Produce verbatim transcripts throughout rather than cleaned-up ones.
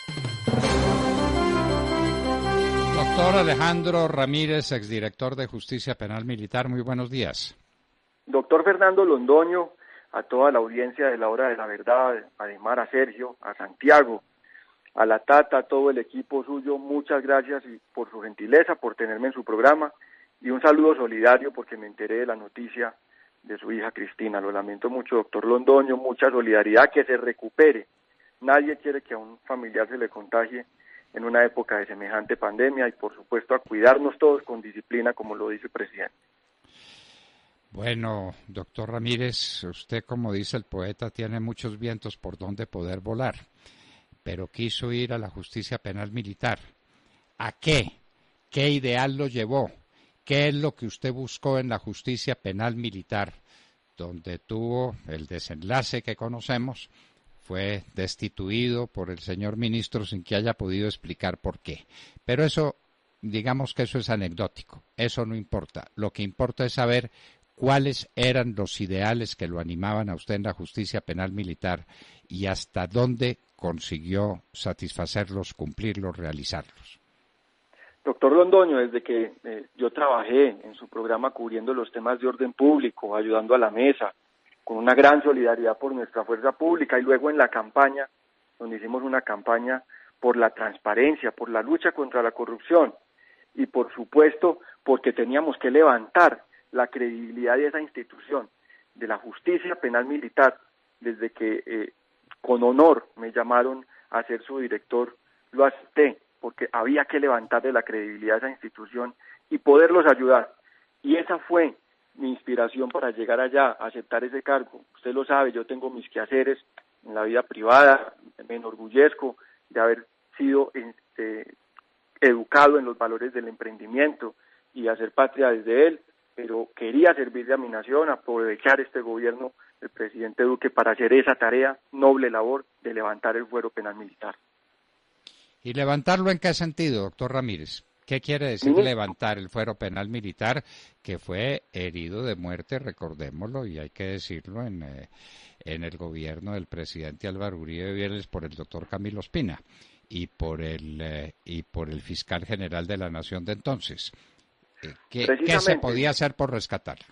Doctor Alejandro Ramírez, exdirector de Justicia Penal Militar, muy buenos días. Doctor Fernando Londoño, a toda la audiencia de la Hora de la Verdad, a Aymar, a Sergio, a Santiago, a la Tata, a todo el equipo suyo, muchas gracias y por su gentileza, por tenerme en su programa, y un saludo solidario porque me enteré de la noticia de su hija Cristina. Lo lamento mucho, doctor Londoño, mucha solidaridad, que se recupere. Nadie quiere que a un familiar se le contagie en una época de semejante pandemia y, por supuesto, a cuidarnos todos con disciplina, como lo dice el presidente. Bueno, doctor Ramírez, usted, como dice el poeta, tiene muchos vientos por donde poder volar, pero quiso ir a la justicia penal militar. ¿A qué? ¿Qué ideal lo llevó? ¿Qué es lo que usted buscó en la justicia penal militar, donde tuvo el desenlace que conocemos? Fue destituido por el señor ministro sin que haya podido explicar por qué. Pero eso, digamos que eso es anecdótico, eso no importa. Lo que importa es saber cuáles eran los ideales que lo animaban a usted en la justicia penal militar y hasta dónde consiguió satisfacerlos, cumplirlos, realizarlos. Doctor Londoño, desde que eh, yo trabajé en su programa cubriendo los temas de orden público, ayudando a la mesa, con una gran solidaridad por nuestra fuerza pública, y luego en la campaña, donde hicimos una campaña por la transparencia, por la lucha contra la corrupción, y por supuesto porque teníamos que levantar la credibilidad de esa institución, de la justicia penal militar, desde que eh, con honor me llamaron a ser su director, lo acepté, porque había que levantarle la credibilidad a esa institución y poderlos ayudar, y esa fue mi inspiración para llegar allá, a aceptar ese cargo. Usted lo sabe, yo tengo mis quehaceres en la vida privada, me enorgullezco de haber sido este, educado en los valores del emprendimiento y hacer patria desde él, pero quería servirle a mi nación, aprovechar este gobierno del presidente Duque para hacer esa tarea, noble labor de levantar el fuero penal militar. ¿Y levantarlo en qué sentido, doctor Ramírez? ¿Qué quiere decir ¿Sí? levantar el fuero penal militar, que fue herido de muerte, recordémoslo, y hay que decirlo, en, eh, en el gobierno del presidente Álvaro Uribe Vélez por el doctor Camilo Ospina y por el eh, y por el fiscal general de la Nación de entonces? Eh, ¿qué, ¿Qué se podía hacer por rescatarlo?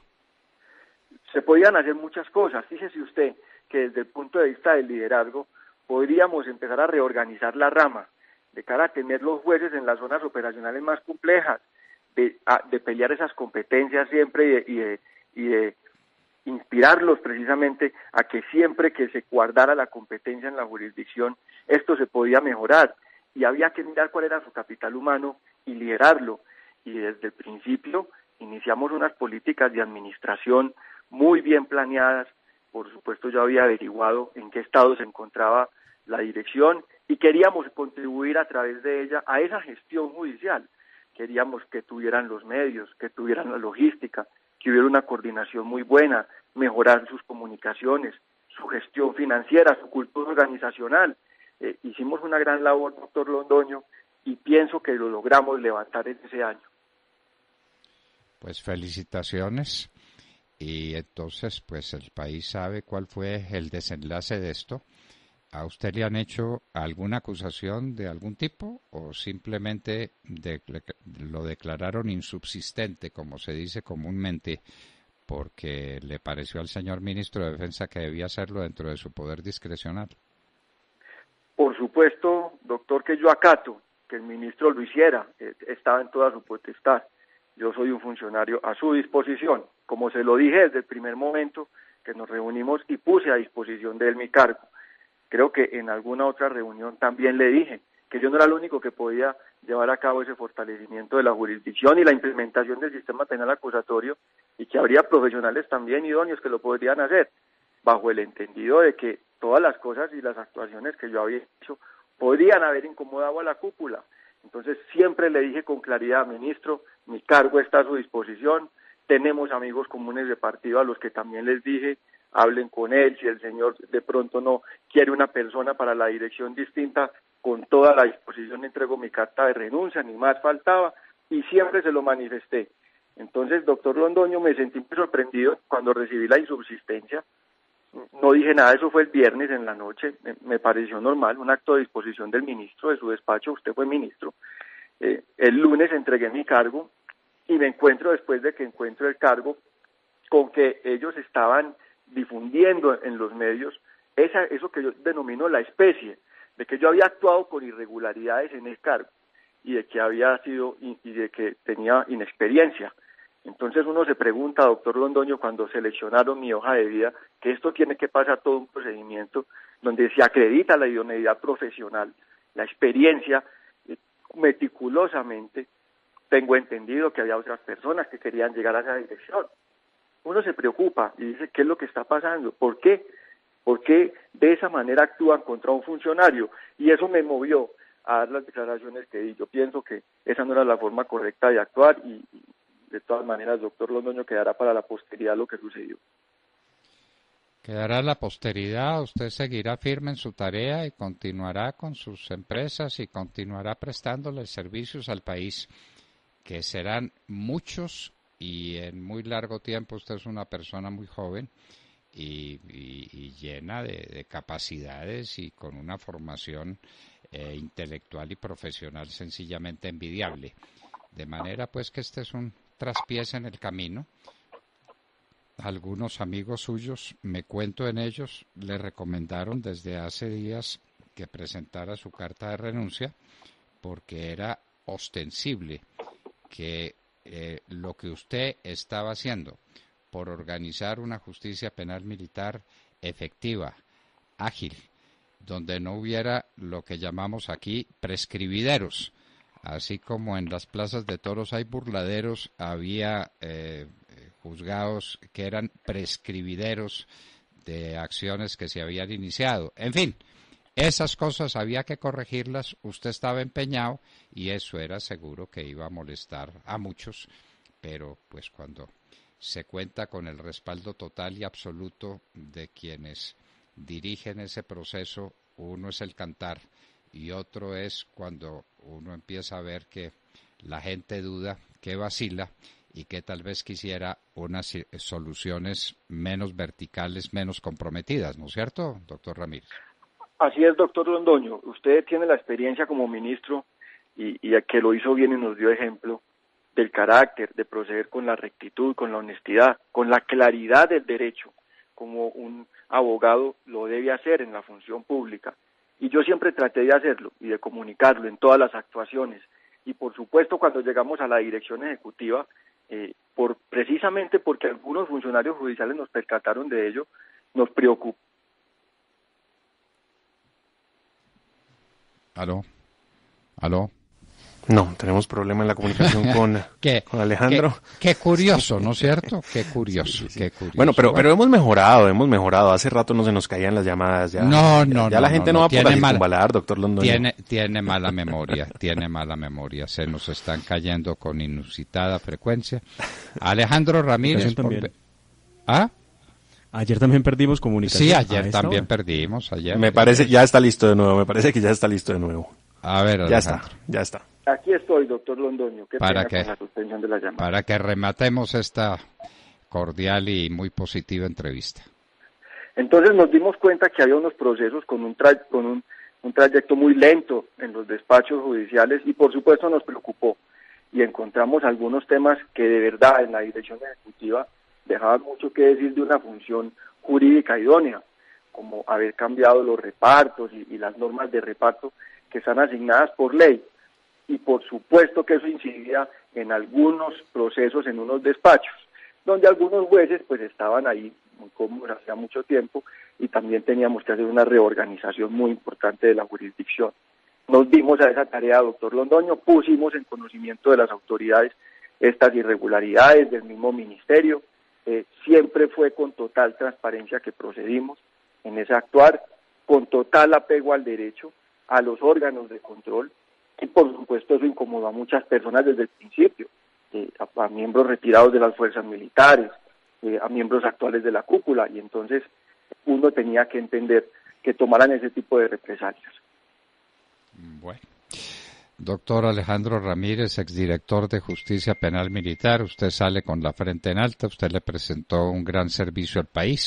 Se podían hacer muchas cosas. Fíjese usted que desde el punto de vista del liderazgo podríamos empezar a reorganizar la rama, de cara a tener los jueces en las zonas operacionales más complejas, de, a, de pelear esas competencias siempre y de, y, de, y de inspirarlos precisamente a que siempre que se guardara la competencia en la jurisdicción, esto se podía mejorar, y había que mirar cuál era su capital humano y liderarlo, y desde el principio iniciamos unas políticas de administración muy bien planeadas. Por supuesto, yo había averiguado en qué estado se encontraba la dirección y queríamos contribuir a través de ella a esa gestión judicial. Queríamos que tuvieran los medios, que tuvieran la logística, que hubiera una coordinación muy buena, mejorar sus comunicaciones, su gestión financiera, su cultura organizacional. Eh, hicimos una gran labor, doctor Londoño, y pienso que lo logramos levantar en ese año. Pues felicitaciones. Y entonces, pues el país sabe cuál fue el desenlace de esto. ¿A usted le han hecho alguna acusación de algún tipo o simplemente de, lo declararon insubsistente, como se dice comúnmente, porque le pareció al señor ministro de Defensa que debía hacerlo dentro de su poder discrecional? Por supuesto, doctor, que yo acato que el ministro lo hiciera, estaba en toda su potestad. Yo soy un funcionario a su disposición, como se lo dije desde el primer momento que nos reunimos y puse a disposición de él mi cargo. Creo que en alguna otra reunión también le dije que yo no era el único que podía llevar a cabo ese fortalecimiento de la jurisdicción y la implementación del sistema penal acusatorio, y que habría profesionales también idóneos que lo podrían hacer, bajo el entendido de que todas las cosas y las actuaciones que yo había hecho podrían haber incomodado a la cúpula. Entonces siempre le dije con claridad, ministro, mi cargo está a su disposición, tenemos amigos comunes de partido a los que también les dije, hablen con él, si el señor de pronto no quiere una persona para la dirección distinta, con toda la disposición entrego mi carta de renuncia, ni más faltaba, y siempre se lo manifesté. Entonces, doctor Londoño, me sentí muy sorprendido cuando recibí la insubsistencia, no dije nada, eso fue el viernes en la noche, me, me pareció normal, un acto de disposición del ministro, de su despacho, usted fue ministro. Eh, el lunes entregué mi cargo y me encuentro, después de que encuentro el cargo, con que ellos estaban difundiendo en los medios esa, eso que yo denomino la especie, de que yo había actuado con irregularidades en el cargo y de que había sido y, y de que tenía inexperiencia. Entonces uno se pregunta, doctor Londoño, cuando seleccionaron mi hoja de vida, que esto tiene que pasar todo un procedimiento donde se acredita la idoneidad profesional, la experiencia, meticulosamente. Tengo entendido que había otras personas que querían llegar a esa dirección. Uno se preocupa y dice, ¿qué es lo que está pasando? ¿Por qué? ¿Por qué de esa manera actúan contra un funcionario? Y eso me movió a dar las declaraciones que di. Yo pienso que esa no era la forma correcta de actuar y, y de todas maneras, doctor Londoño, quedará para la posteridad lo que sucedió. Quedará la posteridad, usted seguirá firme en su tarea y continuará con sus empresas y continuará prestándole servicios al país, que serán muchos y en muy largo tiempo. Usted es una persona muy joven y, y, y llena de, de capacidades y con una formación eh, intelectual y profesional sencillamente envidiable. De manera pues que este es un traspiés en el camino. Algunos amigos suyos, me cuento en ellos, le recomendaron desde hace días que presentara su carta de renuncia porque era ostensible que eh, lo que usted estaba haciendo por organizar una justicia penal militar efectiva, ágil, donde no hubiera lo que llamamos aquí prescribideros, así como en las plazas de toros hay burladeros, había eh, juzgados que eran prescribideros de acciones que se habían iniciado. En fin, esas cosas había que corregirlas, usted estaba empeñado y eso era seguro que iba a molestar a muchos, pero pues cuando se cuenta con el respaldo total y absoluto de quienes dirigen ese proceso, uno es el cantar y otro es cuando uno empieza a ver que la gente duda, que vacila y que tal vez quisiera unas soluciones menos verticales, menos comprometidas, ¿no es cierto, doctor Ramírez? Así es, doctor Londoño. Usted tiene la experiencia como ministro y, y que lo hizo bien y nos dio ejemplo del carácter, de proceder con la rectitud, con la honestidad, con la claridad del derecho, como un abogado lo debe hacer en la función pública. Y yo siempre traté de hacerlo y de comunicarlo en todas las actuaciones. Y por supuesto cuando llegamos a la dirección ejecutiva, eh, por precisamente porque algunos funcionarios judiciales nos percataron de ello, nos preocupó. ¿Aló? ¿Aló? No, tenemos problema en la comunicación con, ¿Qué, con Alejandro. Qué, qué curioso, ¿no es cierto? Qué curioso, sí, sí. qué curioso. Bueno, pero, pero hemos mejorado, hemos mejorado. Hace rato no se nos caían las llamadas. Ya, no, no, ya, ya no. la gente no, no, no va por la circunvalar, doctor Londoño. Tiene, tiene mala memoria, tiene mala memoria. Se nos están cayendo con inusitada frecuencia. Alejandro Ramírez. Por... ¿Ah? Ayer también perdimos comunicación. Sí, ayer también hora. perdimos. Ayer. Me parece, ya está listo de nuevo, me parece que ya está listo de nuevo. A ver, Alejandro. Ya está, ya está. Aquí estoy, doctor Londoño. Qué para pena que, con la suspensión de la llamada. Para que rematemos esta cordial y muy positiva entrevista. Entonces nos dimos cuenta que había unos procesos con un, tra con un, un trayecto muy lento en los despachos judiciales y por supuesto nos preocupó. Y encontramos algunos temas que de verdad en la dirección ejecutiva dejaban mucho que decir de una función jurídica idónea, como haber cambiado los repartos y, y las normas de reparto que están asignadas por ley. Y por supuesto que eso incidía en algunos procesos en unos despachos, donde algunos jueces pues estaban ahí muy cómodos hacía mucho tiempo y también teníamos que hacer una reorganización muy importante de la jurisdicción. Nos dimos a esa tarea, doctor Londoño, pusimos en conocimiento de las autoridades estas irregularidades del mismo ministerio, eh, siempre fue con total transparencia que procedimos en ese actuar, con total apego al derecho, a los órganos de control, y por supuesto eso incomodó a muchas personas desde el principio, eh, a, a miembros retirados de las fuerzas militares, eh, a miembros actuales de la cúpula, y entonces uno tenía que entender que tomaran ese tipo de represalias. Bueno, doctor Alejandro Ramírez, exdirector de Justicia Penal Militar, usted sale con la frente en alta, usted le presentó un gran servicio al país,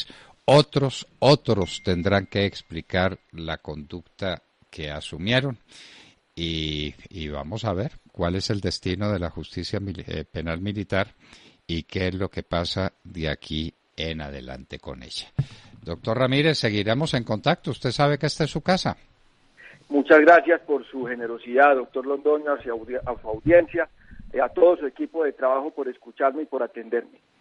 otros, otros tendrán que explicar la conducta que asumieron y, y vamos a ver cuál es el destino de la justicia eh, penal militar y qué es lo que pasa de aquí en adelante con ella. Doctor Ramírez, seguiremos en contacto. Usted sabe que esta es su casa. Muchas gracias por su generosidad, doctor Londoño, hacia audi- a su audiencia, eh, a todo su equipo de trabajo por escucharme y por atenderme.